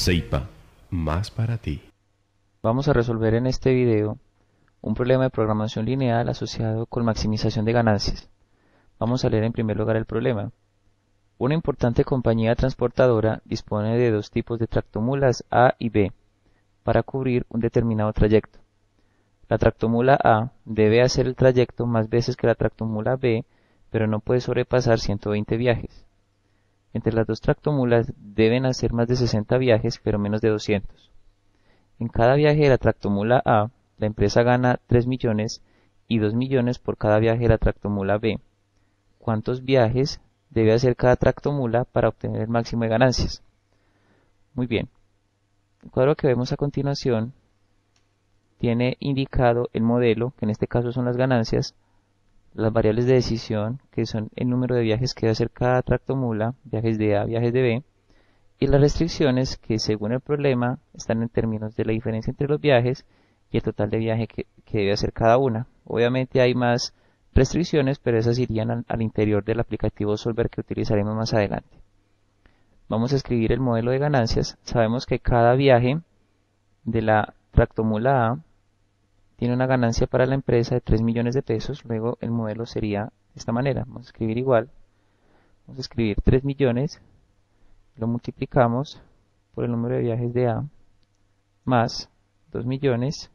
Seipa, más para ti. Vamos a resolver en este video un problema de programación lineal asociado con maximización de ganancias. Vamos a leer en primer lugar el problema. Una importante compañía transportadora dispone de dos tipos de tractomulas A y B para cubrir un determinado trayecto. La tractomula A debe hacer el trayecto más veces que la tractomula B, pero no puede sobrepasar 120 viajes. Entre las dos tractomulas deben hacer más de 60 viajes, pero menos de 200. En cada viaje de la tractomula A, la empresa gana 3 millones y 2 millones por cada viaje de la tractomula B. ¿Cuántos viajes debe hacer cada tractomula para obtener el máximo de ganancias? Muy bien. El cuadro que vemos a continuación tiene indicado el modelo, que en este caso son las ganancias, las variables de decisión, que son el número de viajes que debe hacer cada tractomula, viajes de A, viajes de B, y las restricciones que según el problema están en términos de la diferencia entre los viajes y el total de viaje que debe hacer cada una. Obviamente hay más restricciones, pero esas irían al interior del aplicativo Solver que utilizaremos más adelante. Vamos a escribir el modelo de ganancias. Sabemos que cada viaje de la tractomula A tiene una ganancia para la empresa de 3 millones de pesos. Luego el modelo sería de esta manera. Vamos a escribir igual. Vamos a escribir 3 millones. Lo multiplicamos por el número de viajes de A más 2 millones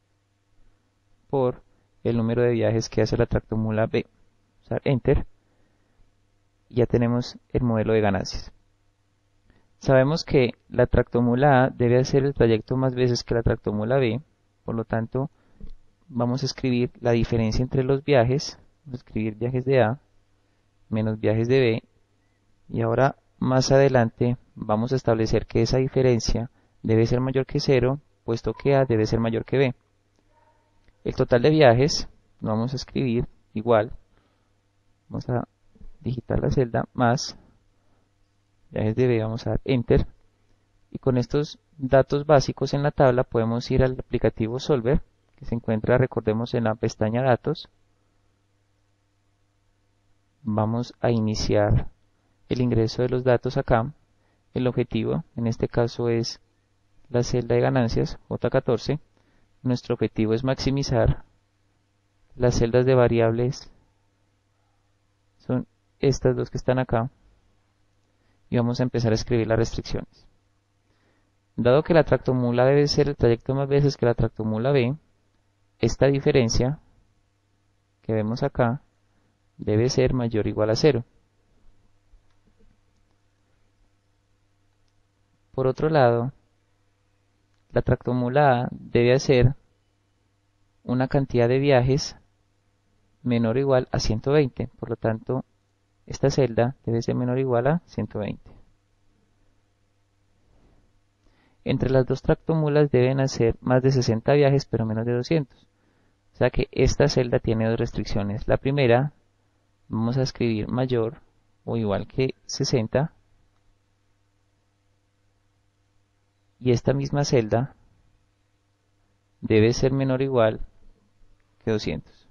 por el número de viajes que hace la tractomula B. Vamos a dar Enter y ya tenemos el modelo de ganancias. Sabemos que la tractomula A debe hacer el trayecto más veces que la tractomula B, por lo tanto vamos a escribir la diferencia entre los viajes. Vamos a escribir viajes de A menos viajes de B, y ahora más adelante vamos a establecer que esa diferencia debe ser mayor que 0, puesto que A debe ser mayor que B. El total de viajes lo vamos a escribir igual. Vamos a digitar la celda más viajes de B, vamos a dar Enter. Y con estos datos básicos en la tabla podemos ir al aplicativo Solver, que se encuentra, recordemos, en la pestaña Datos. Vamos a iniciar el ingreso de los datos acá. El objetivo en este caso es la celda de ganancias J14. Nuestro objetivo es maximizar las celdas de variables, son estas dos que están acá, y vamos a empezar a escribir las restricciones. Dado que la tractomula debe ser el trayecto más veces que la tractomula B, esta diferencia que vemos acá debe ser mayor o igual a 0. Por otro lado, la tractomula A debe hacer una cantidad de viajes menor o igual a 120. Por lo tanto, esta celda debe ser menor o igual a 120. Entre las dos tractomulas deben hacer más de 60 viajes, pero menos de 200. O sea que esta celda tiene dos restricciones. La primera, vamos a escribir mayor o igual que 60. Y esta misma celda debe ser menor o igual que 200.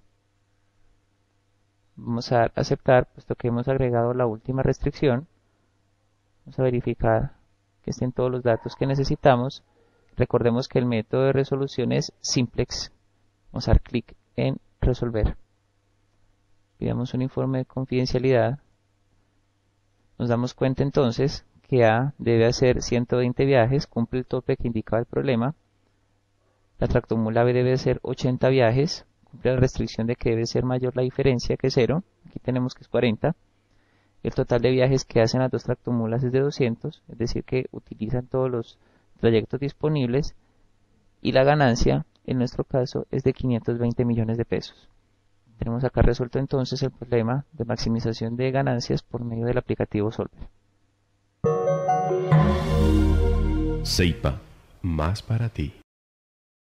Vamos a dar a aceptar, puesto que hemos agregado la última restricción. Vamos a verificar que estén todos los datos que necesitamos. Recordemos que el método de resolución es simplex. Vamos a dar clic en resolver. Pidamos un informe de confidencialidad. Nos damos cuenta entonces que A debe hacer 120 viajes, cumple el tope que indicaba el problema. La tractomula B debe hacer 80 viajes, cumple la restricción de que debe ser mayor la diferencia que 0, aquí tenemos que es 40. El total de viajes que hacen las dos tractomulas es de 200, es decir que utilizan todos los trayectos disponibles, y la ganancia, en nuestro caso, es de 520 millones de pesos. Tenemos acá resuelto entonces el problema de maximización de ganancias por medio del aplicativo Solver. Seipa, más para ti.